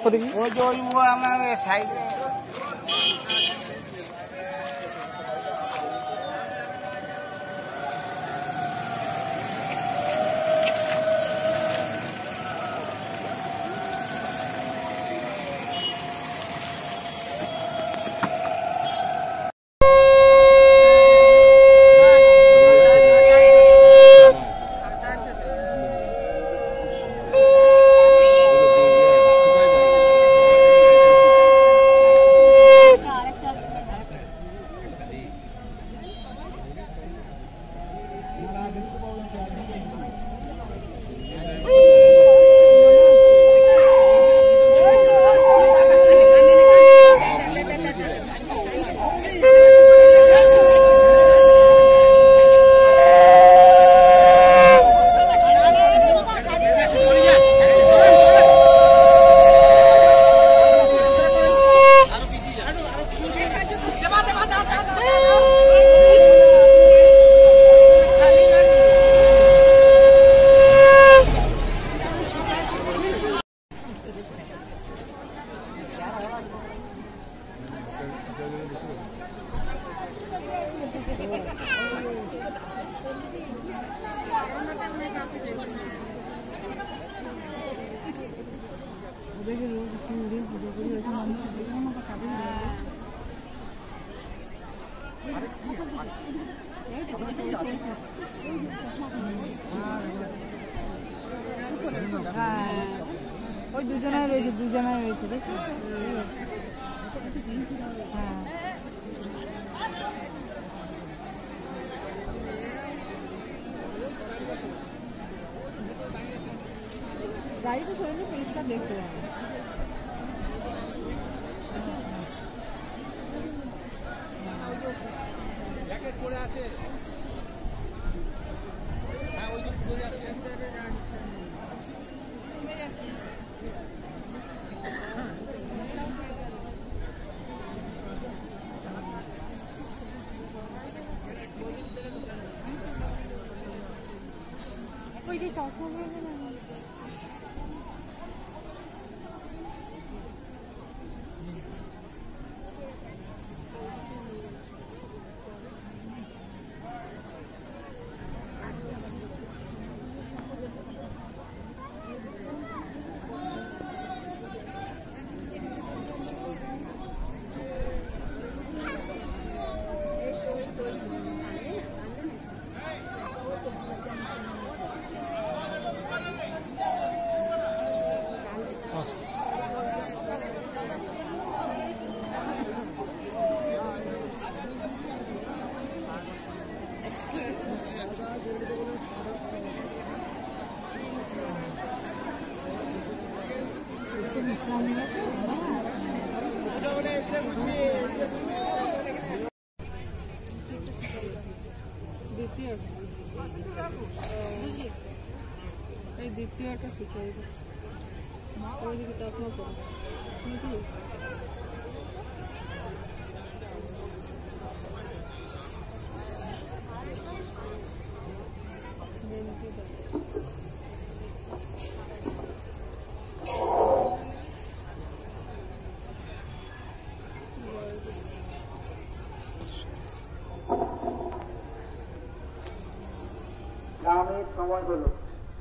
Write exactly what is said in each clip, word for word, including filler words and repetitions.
দেখো দেখি ওই যে ওই আমার সাইডে ওই দুজনাই রয়েছে দুজনাই রয়েছে দেখি হ্যাঁ গাড়ি তো সরে পরিষ্কার দেখতে হবে আছে হ্যাঁ ওই দিক পড়ে আছে ওই যে চশমা পরে না এই দ্বিতীয়টা শিখাই ওইদিকে চশমা পরে নাকি গ্রামের সময় হলো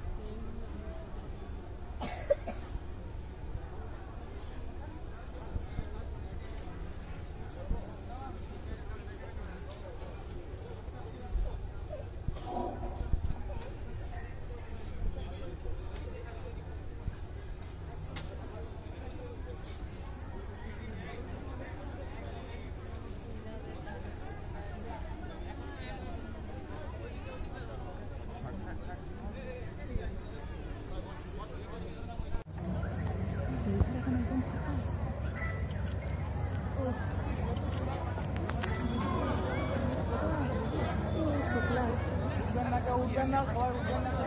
উঠবেন না সবাই উঠবেন না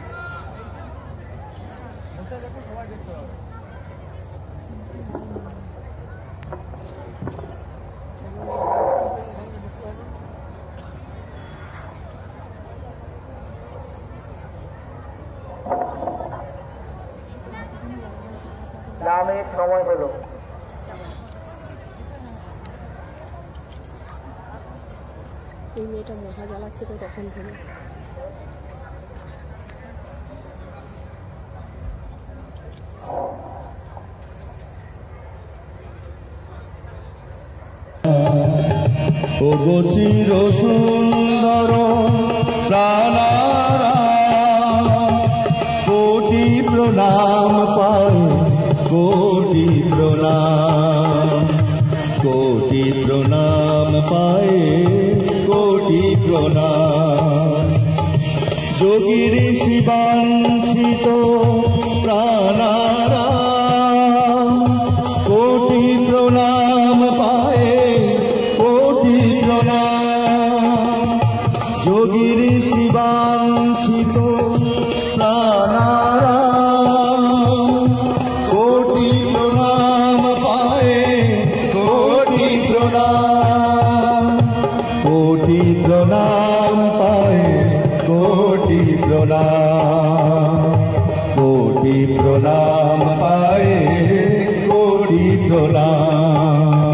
ওটা দেখো সবাই দেখতে হবে মিনিট সময় হলো। এই মেয়েটা মহা জ্বালাচ্ছে তো তখন থেকে। ওগো চির সুন্দর প্রাণারা কোটি প্রণাম পায়, কোটি প্রণাম, কোটি প্রণাম পায়, কোটি প্রণাম। যোগীর শিবাঞ্ছিত প্রাণারা কোটি প্রণাম পায়, কোটি প্রণাম। যোগীর শিবাঞ্ছিত প্রাণারা কোটি প্রণাম পায়, কোটি প্রণাম, কোটি প্রণাম পায়, কোটি প্রণাম, কোটি প্রণাম পায়, কোটি প্রণাম।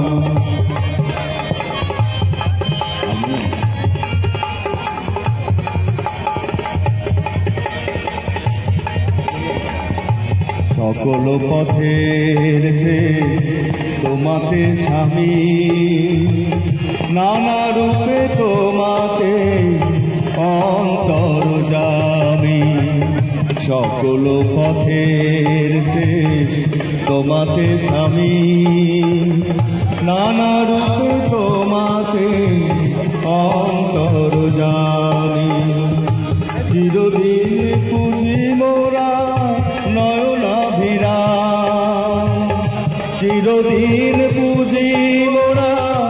সকল পথের শেষ তোমাতে স্বামী, নানা রূপে তোমাতে অন্তর্যামী। সকল পথের শেষ তোমাতে স্বামী, নানা রূপে তোমাতে অন্তর্যামী। চিরদিন পুঁজি মোরা নয়নাভিরাম, চিরদিন পুঁজি মোরা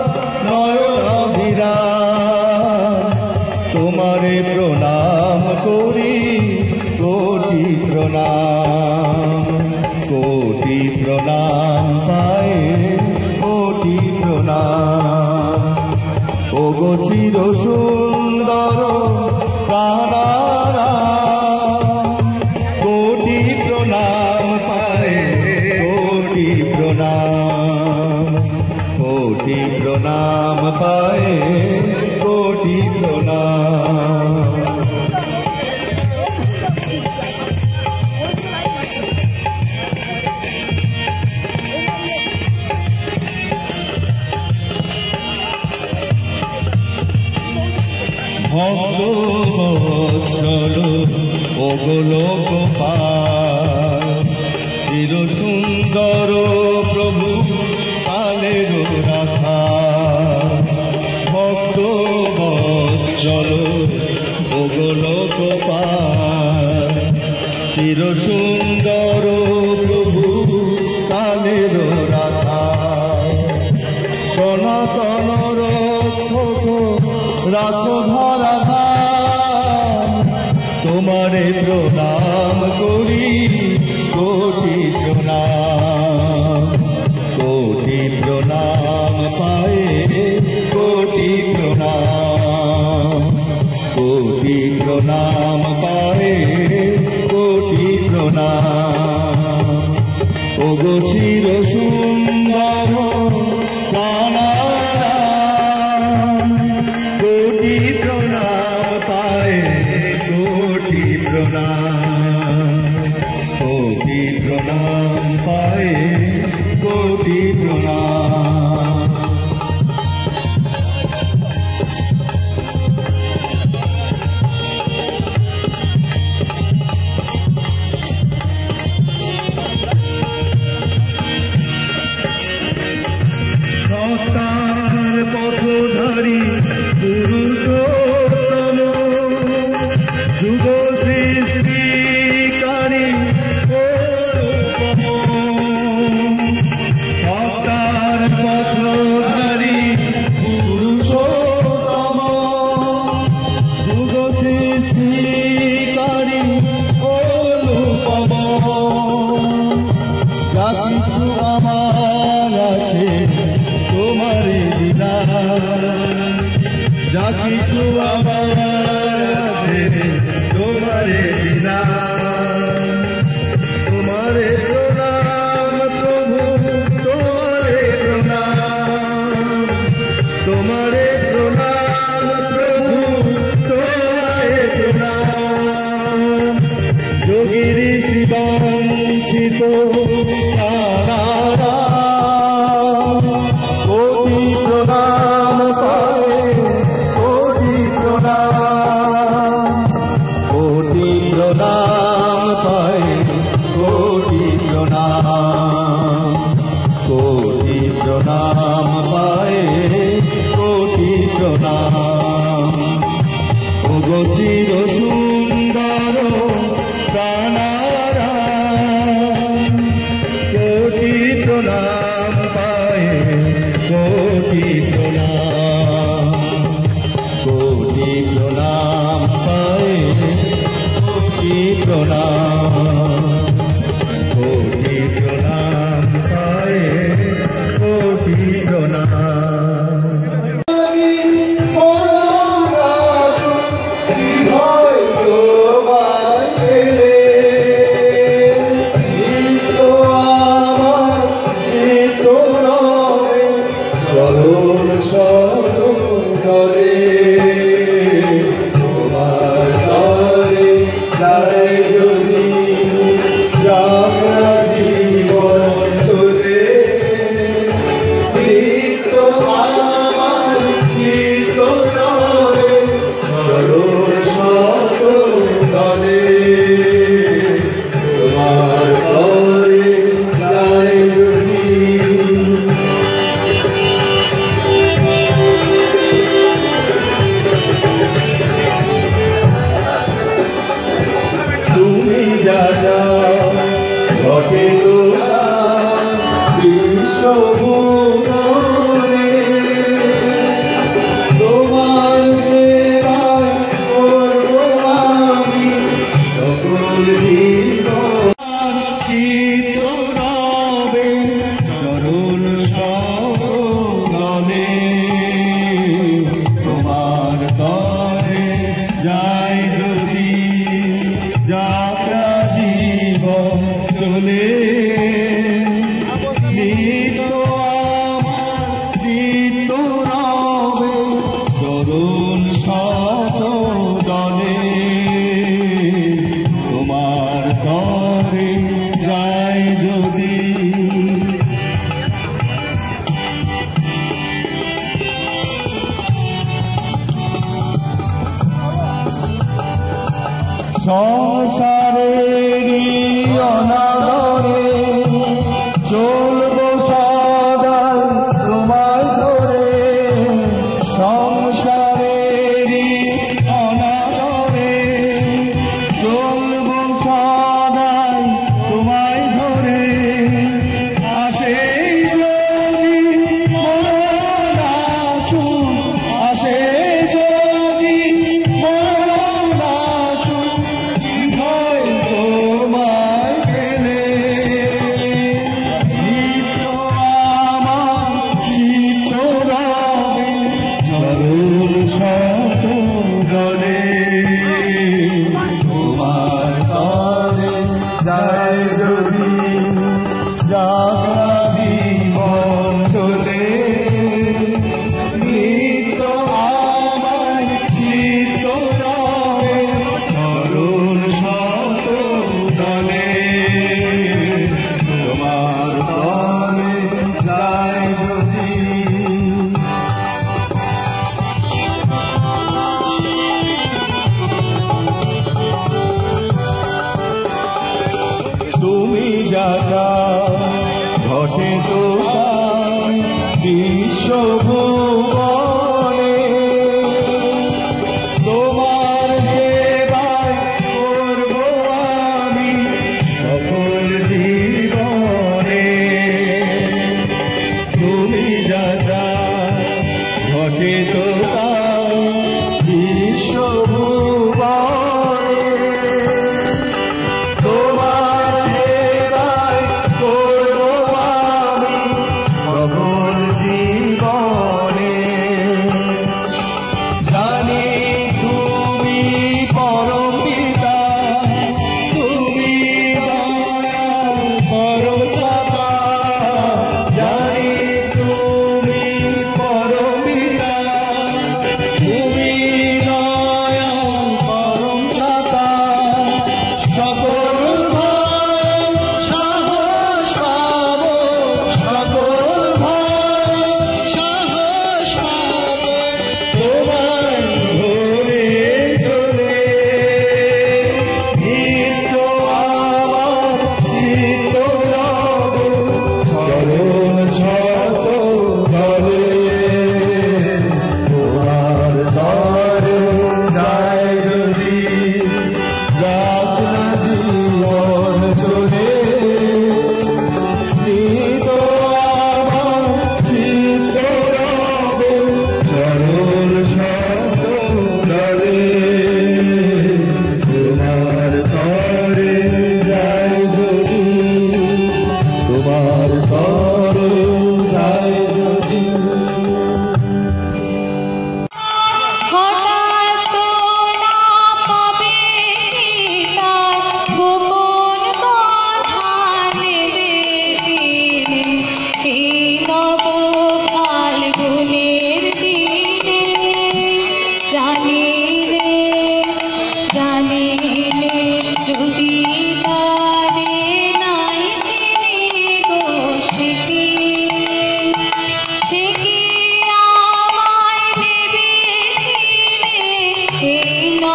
নয়নাভিরাম। তোমারে প্রণাম করি, কোটি প্রণাম, কোটি প্রণাম পায়, কোটি প্রণাম। ওগো চির সুন্দর প্রাণারা কোটি প্রণাম পায়, কোটি প্রণাম, কোটি প্রণাম পায়, কোটি প্রণাম। ভক্ত বৎসল ওগো লোকপাল, চির সুন্দর প্রভু কালের রাখা। ভক্ত বৎসল ওগো লোকপাল, চির সুন্দর প্রভু কালের রাখা। সনাতন রক্ষক রাখো ধরাধাম, তোমারে প্রণাম করি, কোটি প্রণাম, কোটি প্রণাম পায়, কোটি প্রণাম, কোটি প্রণাম পায়, কোটি প্রণাম। ওগো চির সুন্দর প্রাণারা কোটি প্রণাম পায়, কোটি প্রণাম, কোটি প্রণাম পায়, কোটি প্রণাম। সত্তার পথধারী পুরুষোত্তম, যুগ সৃষ্টিকারী অনুপম। সত্তার চির সুন্দর প্রাণারা কোটি প্রণাম পায়ে কোটি প্রণাম কোটি প্রণাম পায়ে কোটি প্রণাম কোটি প্রণাম পায়ে কোটি প্রণাম সংসারেরই অনাদরে চলবো সদাই তোমায় ধরে সংসারেরই অনাদরে চলবো সদাই তোমায় ধরে আসে যদি মরণ আসুক আসে যদি মরণ আসুক তুমি যা চাও ঘটে তো তাই বিশ্বভুবনে তোমার সেবায় করব আমি সকল জীবনে তুমি যা চাও ঘটে তো তাই বিশ্বভুবনে তোমার সেবায়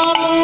রাম